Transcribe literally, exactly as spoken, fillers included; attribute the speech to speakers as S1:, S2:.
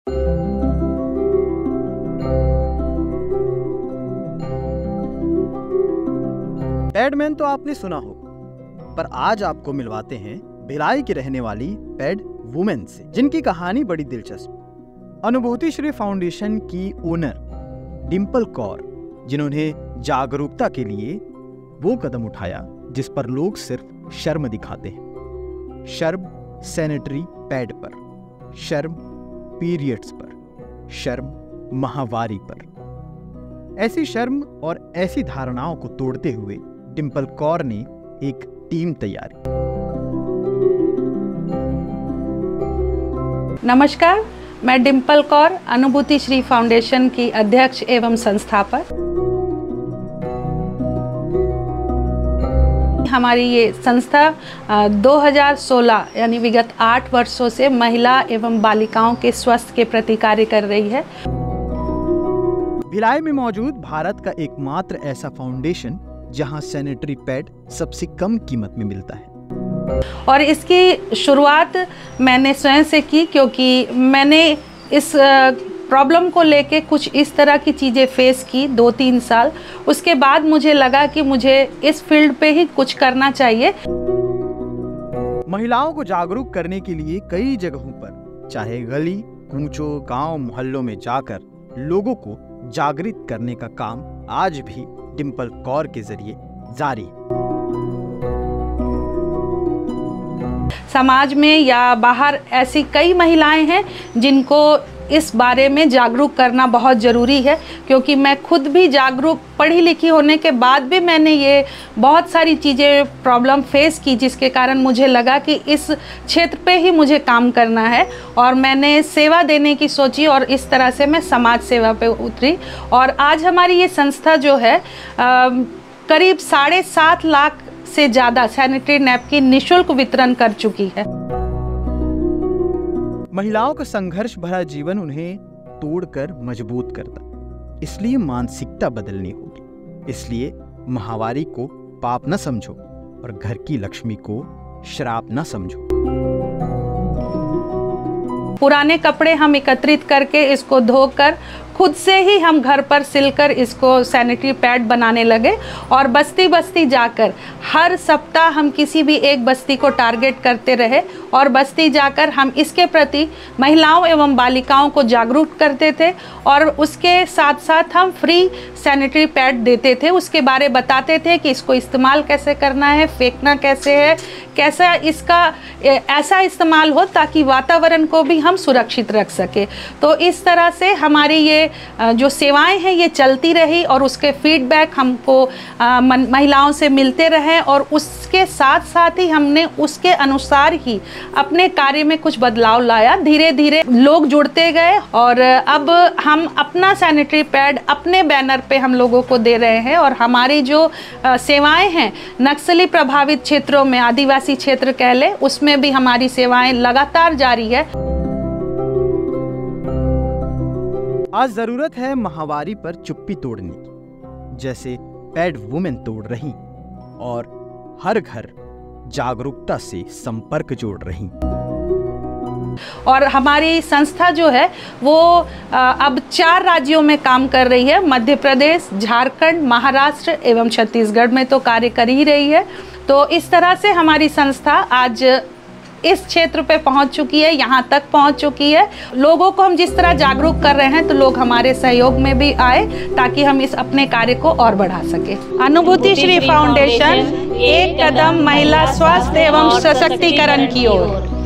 S1: पैडमैन तो आपने सुना होगा, पर आज आपको मिलवाते हैं भिलाई की रहने वाली पैड वुमेन से, जिनकी कहानी बड़ी दिलचस्प। अनुभूति श्री फाउंडेशन की ओनर डिंपल कौर, जिन्होंने जागरूकता के लिए वो कदम उठाया जिस पर लोग सिर्फ शर्म दिखाते हैं। शर्म सैनिटरी पैड पर, शर्म पीरियड्स पर, शर्म माहवारी पर। ऐसी शर्म और ऐसी धारणाओं को तोड़ते हुए डिंपल कौर ने एक टीम तैयार की।
S2: नमस्कार, मैं डिंपल कौर, अनुभूति श्री फाउंडेशन की अध्यक्ष एवं संस्थापक। हमारी ये संस्था दो हज़ार सोलह यानी विगत आठ वर्षों से महिला एवं बालिकाओं के स्वास्थ्य के प्रति कार्य कर रही है।
S1: भिलाई में मौजूद भारत का एकमात्र ऐसा फाउंडेशन जहां सैनिटरी पैड सबसे कम कीमत में मिलता है।
S2: और इसकी शुरुआत मैंने स्वयं से की, क्योंकि मैंने इस प्रॉब्लम को लेके कुछ इस तरह की चीज़ें फेस की दो तीन साल। उसके बाद मुझे लगा कि मुझे इस फील्ड पे ही कुछ करना चाहिए।
S1: महिलाओं को जागरूक करने के लिए कई जगहों पर, चाहे गली कूचों गांव मोहल्लों में जाकर लोगों को जागृत करने का काम आज भी डिंपल कौर के जरिए जारी है।
S2: समाज में या बाहर ऐसी कई महिलाएं हैं जिनको इस बारे में जागरूक करना बहुत ज़रूरी है, क्योंकि मैं खुद भी जागरूक पढ़ी लिखी होने के बाद भी मैंने ये बहुत सारी चीज़ें प्रॉब्लम फेस की, जिसके कारण मुझे लगा कि इस क्षेत्र पे ही मुझे काम करना है। और मैंने सेवा देने की सोची और इस तरह से मैं समाज सेवा पे उतरी। और आज हमारी ये संस्था जो है आ, करीब साढ़े सात लाख से ज़्यादा सैनिटरी नैपकिन निःशुल्क वितरण कर चुकी है।
S1: महिलाओं का संघर्ष भरा जीवन उन्हें तोड़कर मजबूत करता, इसलिए मानसिकता बदलनी होगी। इसलिए माहवारी को पाप न समझो और घर की लक्ष्मी को श्राप न समझो।
S2: पुराने कपड़े हम एकत्रित करके इसको धोकर खुद से ही हम घर पर सिलकर इसको सैनिटरी पैड बनाने लगे। और बस्ती बस्ती जाकर हर सप्ताह हम किसी भी एक बस्ती को टारगेट करते रहे और बस्ती जाकर हम इसके प्रति महिलाओं एवं बालिकाओं को जागरूक करते थे। और उसके साथ साथ हम फ्री सैनिटरी पैड देते थे, उसके बारे बताते थे कि इसको इस्तेमाल कैसे करना है, फेंकना कैसे है, कैसा इसका ऐसा इस्तेमाल हो ताकि वातावरण को भी हम सुरक्षित रख सके। तो इस तरह से हमारी ये जो सेवाएं हैं ये चलती रही और उसके फीडबैक हमको महिलाओं से मिलते रहे। और उसके साथ साथ ही हमने उसके अनुसार ही अपने कार्य में कुछ बदलाव लाया। धीरे धीरे लोग जुड़ते गए और अब हम अपना सैनिटरी पैड अपने बैनर पे हम लोगों को दे रहे हैं। और हमारी जो सेवाएं हैं नक्सली प्रभावित क्षेत्रों में, आदिवासी क्षेत्र कह ले, उसमें भी हमारी सेवाएं लगातार जारी है।
S1: आज जरूरत है माहवारी पर चुप्पी तोड़ने की, जैसे पैड वुमेन तोड़ रही और हर घर जागरूकता से संपर्क जोड़ रही।
S2: और हमारी संस्था जो है वो अब चार राज्यों में काम कर रही है। मध्य प्रदेश, झारखंड, महाराष्ट्र एवं छत्तीसगढ़ में तो कार्य कर ही रही है। तो इस तरह से हमारी संस्था आज इस क्षेत्र पे पहुंच चुकी है, यहाँ तक पहुंच चुकी है। लोगों को हम जिस तरह जागरूक कर रहे हैं तो लोग हमारे सहयोग में भी आए ताकि हम इस अपने कार्य को और बढ़ा सके। अनुभूति श्री फाउंडेशन, एक कदम महिला स्वास्थ्य एवं सशक्तिकरण की ओर।